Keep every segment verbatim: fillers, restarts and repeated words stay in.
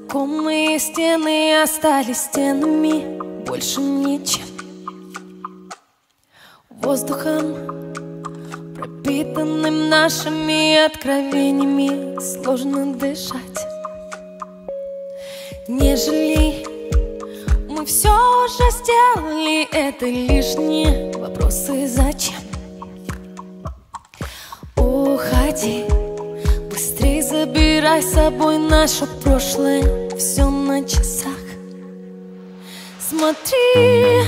Знакомые стены остались стенами, больше ничем. Воздухом, пропитанным нашими откровениями, сложно дышать. Нежели мы все уже сделали, это лишние вопросы зачем? Уходи, быстрей забирай с собой наше прошлое, все на часах. Смотри,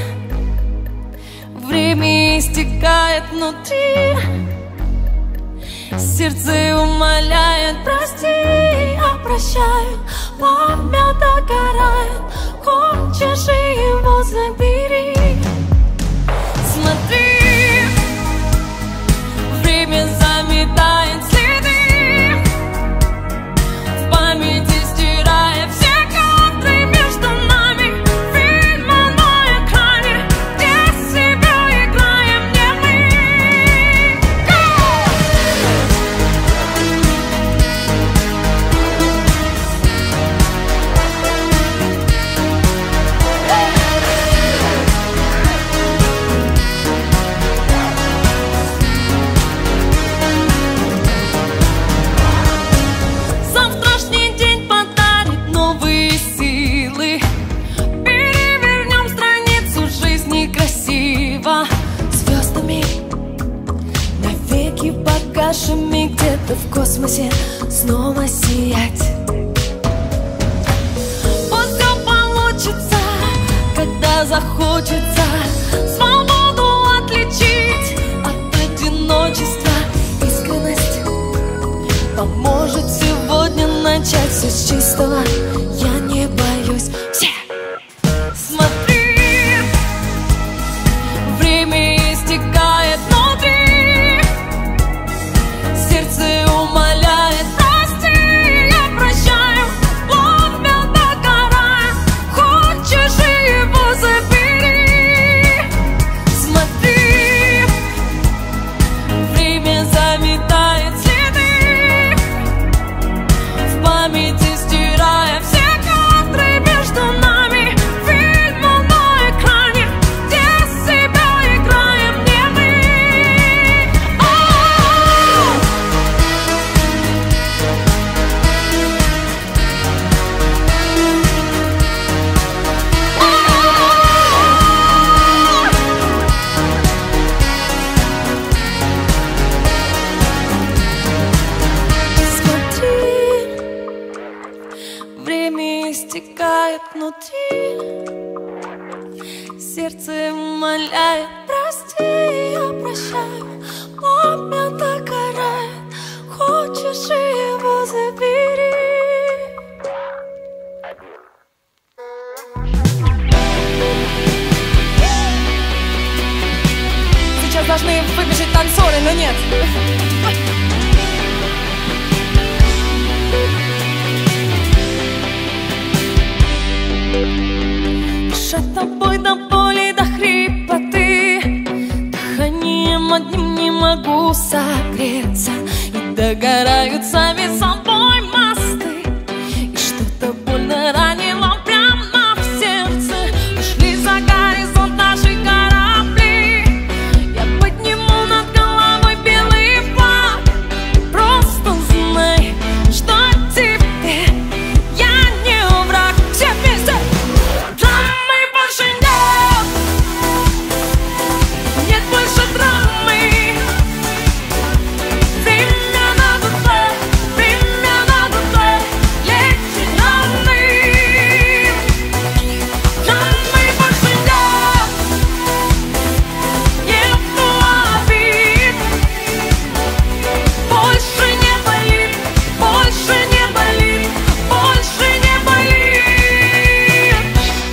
время истекает внутри, сердце умоляет, прости, я прощаю. Пламя догорает, хочешь его забери. Смотри, время заметает следы, в памяти стирая все кадры между нами. Фильм на экране, где себя играем не мы. Завтрашний день подарит новые силы, перевернем страницу жизни красиво. Звездами навеки погашими, где-то в космосе снова сиять. Пусть все получится, когда захочется свободу отличить от одиночества. Искренность поможет сегодня начать все с чистого. Я не боюсь. Все! Смотри, время истекает внутри, сердце умоляет, прости, я прощаю. Пламя догорает, хочешь его забери. Смотри, время заметает следы, в памяти стирая все кадры между нами. Фильм на экране, где себя играем не мы. Смотри, время истекает внутри, сердце умоляет, прости, я прощаю. Пламя догорает, хочешь его забери. Сейчас должны выбежать танцоры, но нет. Дышать тобой до боли, до хрипоты, дыханием одним не могу согреться, и догорают сами собой мосты, и что-то больно ранило прямо в сердце. Ушли за горизонт наши корабли, я подниму над головой белый флаг. Просто знай, что теперь я не враг. Все вместе! Драмы больше нет, нет больше драмы. Время на душе, время на душе, лечит раны. Драмы больше нет, нету обид. Больше не болит, больше не болит, больше не болит.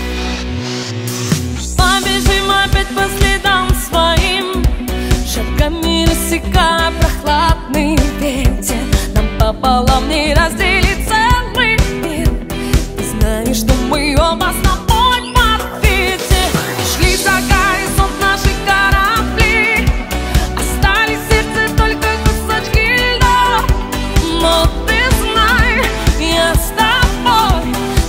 Побежим опять по следам своим, шагами рассекая прохладный ветер. Нам пополам не разделить целый мир. Ты знаешь, что мы оба с тобой в ответе. Шли за горизонт наши корабли, остались в сердце только кусочки льда. Но ты знай, я с тобой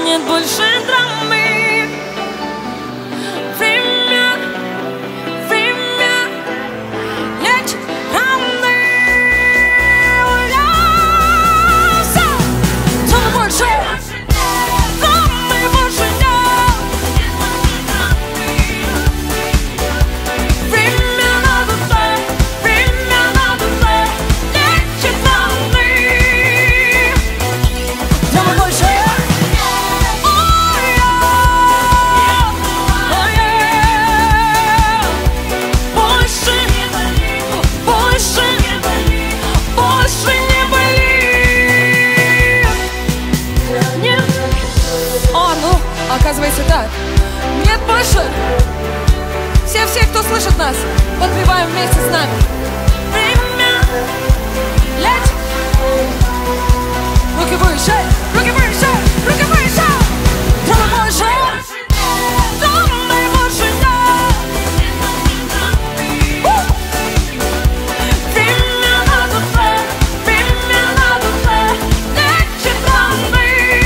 нет больше драмы. Время, время лечит раны. Все, драмы больше, драмы больше нет. Время на душе, время на душе лечит раны. Драмы больше. Оказывается так. Нет больше. Все-все, кто слышит нас, подпеваем вместе с нами. Время лечит. Руки выше, руки выше, руки выше. Драмы больше, драмы больше нет. Время на душе, время на душе лечит раны.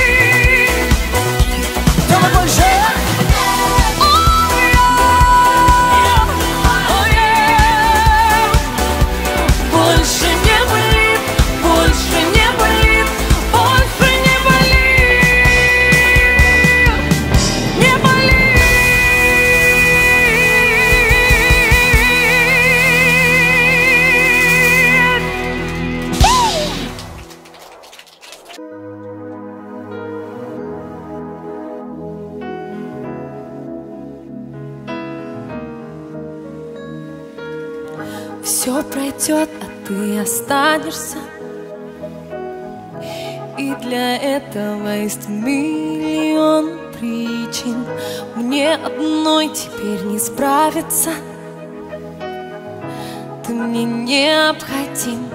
Все пройдет, а ты останешься. И для этого есть миллион причин. Мне одной теперь не справиться. Ты мне необходим.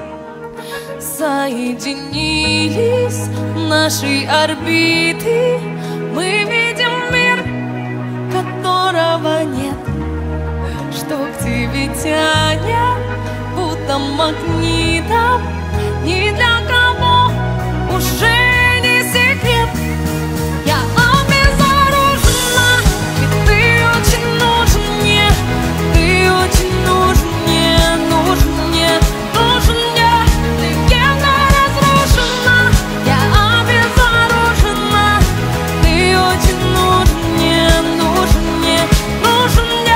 Соединились наши орбиты. Мы видим мир, которого нет. Что к тебе тянет, будто магнитом. Ни для кого уже не секрет. Я обезоружена, и ты очень нужен мне. Ты очень нужен мне, нужен мне, нужен мне. Легенда разрушена, я обезоружена. Ты очень нужен мне, нужен мне, нужен мне.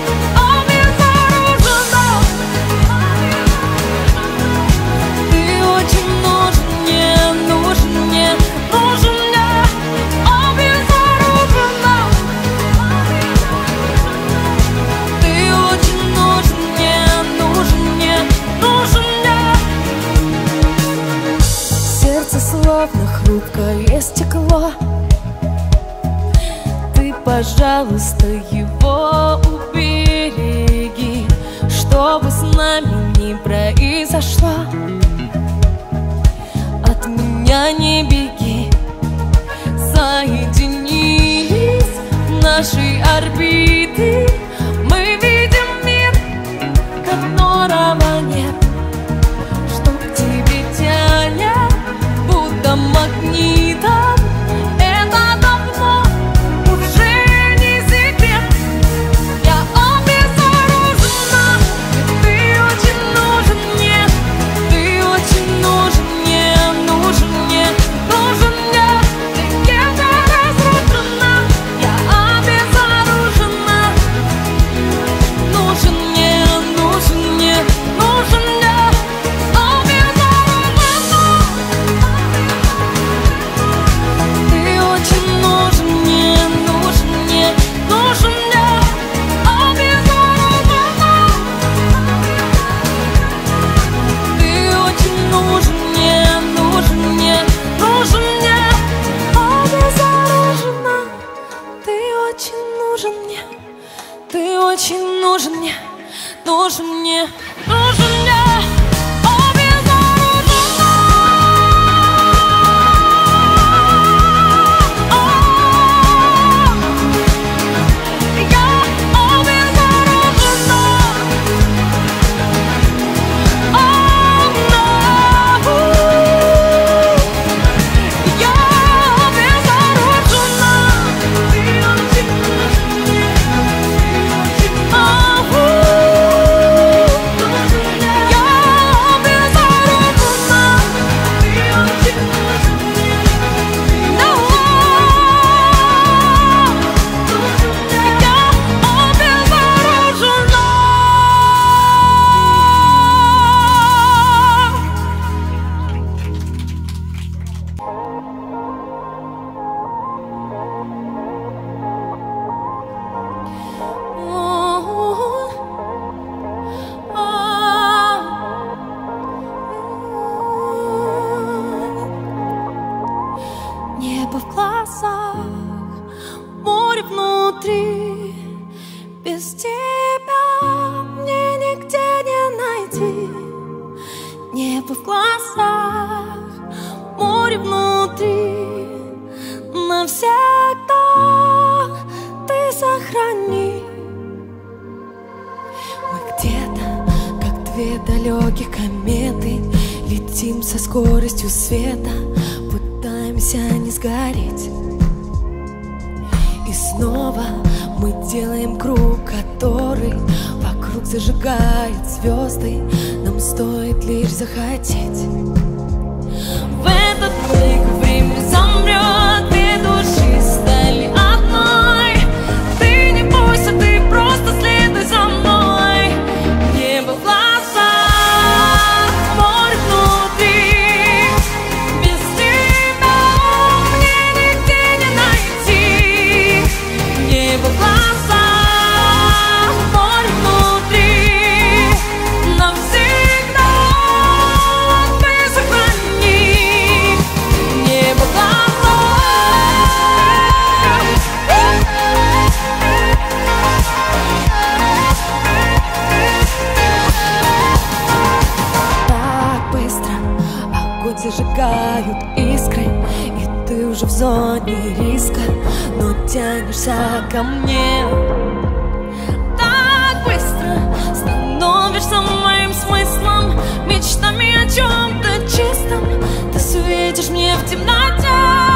Словно хрупкое стекло. Ты, пожалуйста, его убереги. Что бы с нами ни произошло, от меня не беги. Соединились наши орбиты. Мы видим мир, которого нет. Что к тебе тянет, будто магнитом. Это давно уже не секрет. Я обезоружена, и ты очень нужен мне. Ты очень нужен мне, нужен мне, нужен мне. Легенда разрушена, я обезоружена. Небо в глазах, море внутри. Без тебя мне нигде не найти. Небо в глазах, море внутри. Навсегда ты сохрани. Мы где-то, как две далеких кометы, летим со скоростью света, пытаемся не сгореть. И снова мы делаем круг, который вокруг зажигает звезды. Нам стоит лишь захотеть. В этот миг время замрет, две души стали одной. Ты не бойся, ты просто следуй за мной. Небо в глазах, море внутри. Без тебя мне нигде не найти. Небо в глазах, море внутри. Навсегда ты сохрани. Небо в глазах. Так быстро огонь зажигают искры, и ты уже в зоне риска, но тянешься ко мне. Так быстро становишься моим смыслом, мечтами о чем-то чистом. Ты светишь мне в темноте.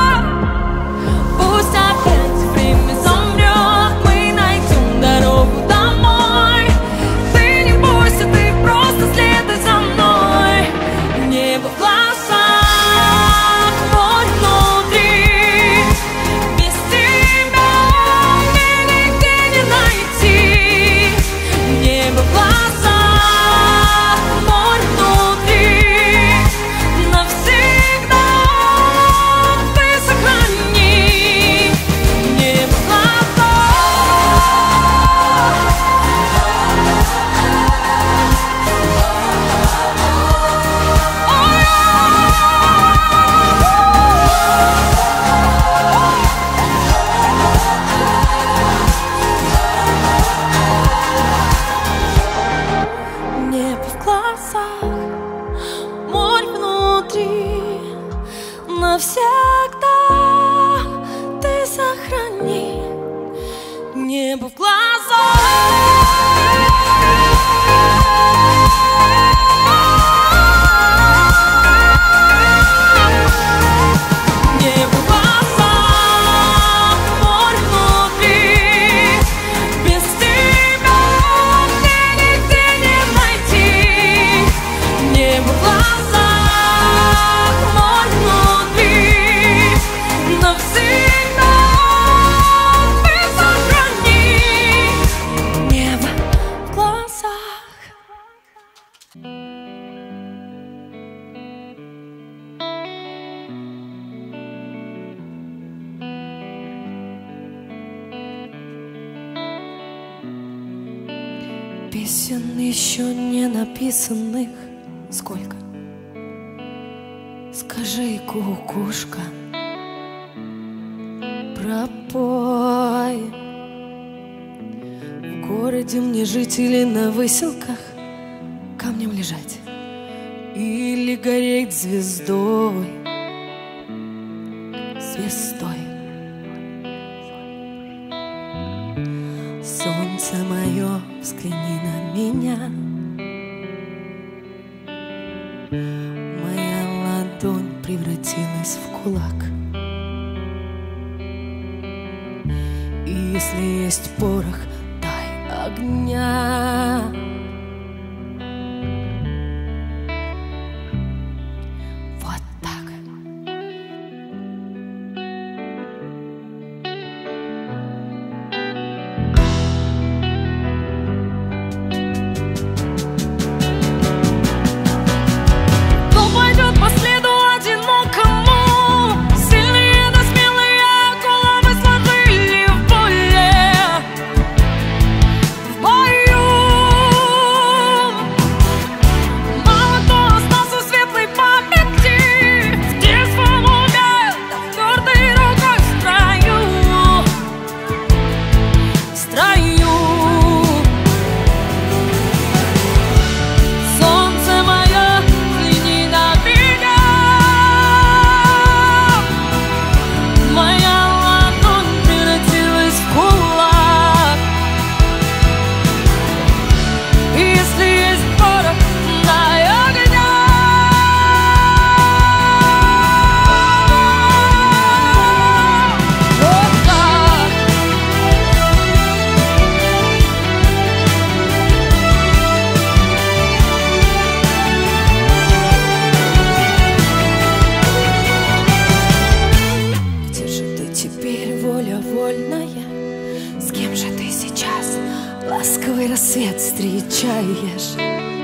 Пусть опять время замрет, мы найдем дорогу домой. Ты не бойся, ты просто следуй за мной. Небо в глазах, море внутри. Без тебя мне нигде не найти. Небо в глазах, море внутри. Навсегда ты сохрани. Небо в глазах. Небо в глазах, море внутри. Навсегда ты сохрани. Небо в глазах. Небо в глазах, море внутри. Без тебя мне нигде не найти. Небо в глазах, море внутри. Навсегда ты сохрани. Небо в глазах. Песен еще не написанных сколько? Скажи, кукушка, пропой. В городе мне жить или на выселках камнем лежать, или гореть звездой, звездой. Солнце мое, взгляни на меня. Моя ладонь превратилась в кулак. И если есть порох, дай огня. Вот так. Кто пойдет по следу одинокому? ласковый рассвет встречаешь.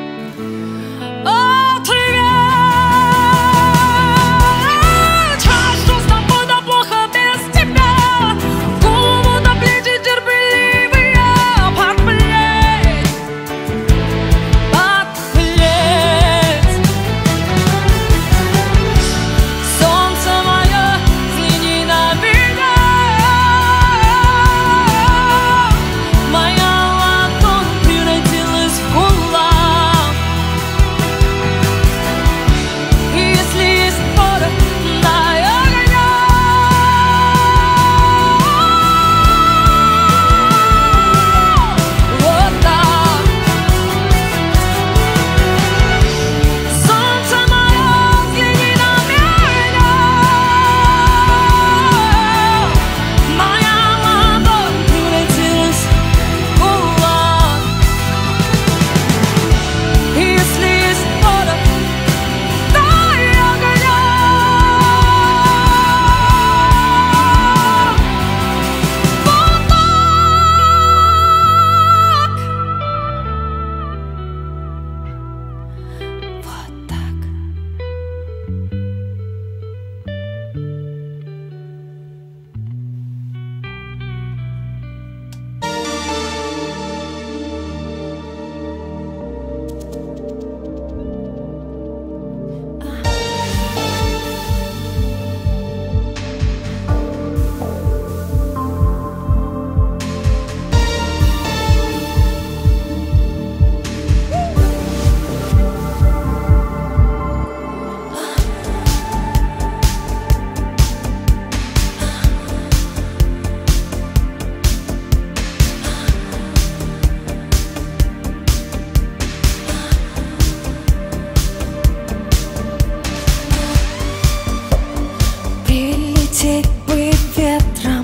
Лететь бы ветром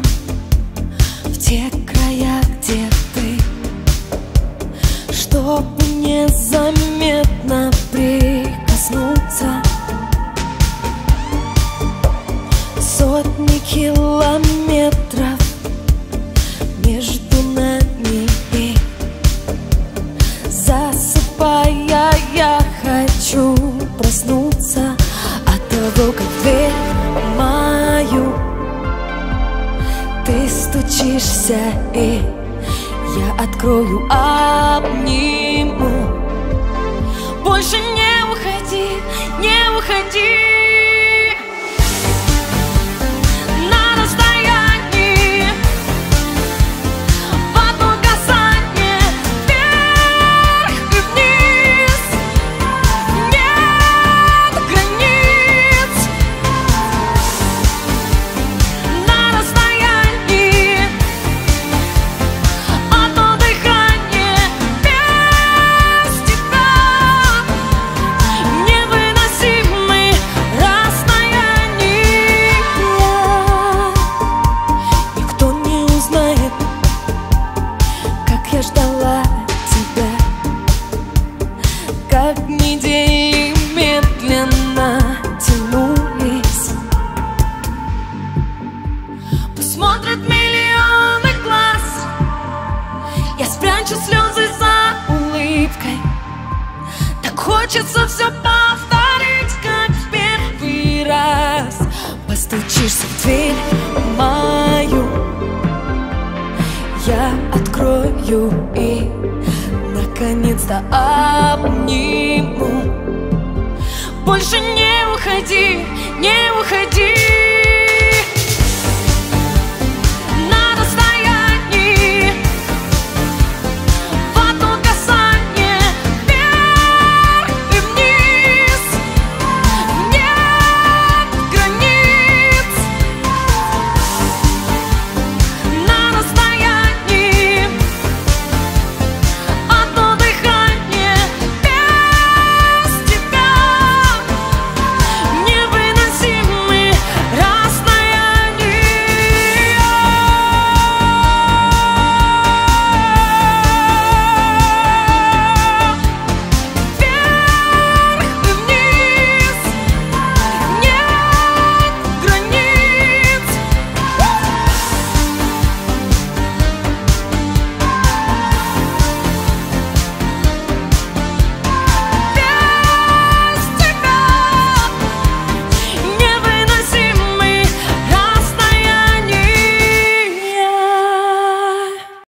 в те края, где ты, чтобы незаметно прикоснуться. Сотни километров между нами, и засыпая я хочу проснуться от того, как дверь мою ты стучишься, и я открою, обниму. Больше не уходи, не уходи. Я ждала тебя, как недели медленно тянулись. Пусть смотрят миллионы глаз, я спрячу слезы за улыбкой. Так хочется все повторить, как в первый раз. Постучишься в дверь мою, я открою и наконец-то обниму. Больше не уходи, не уходи.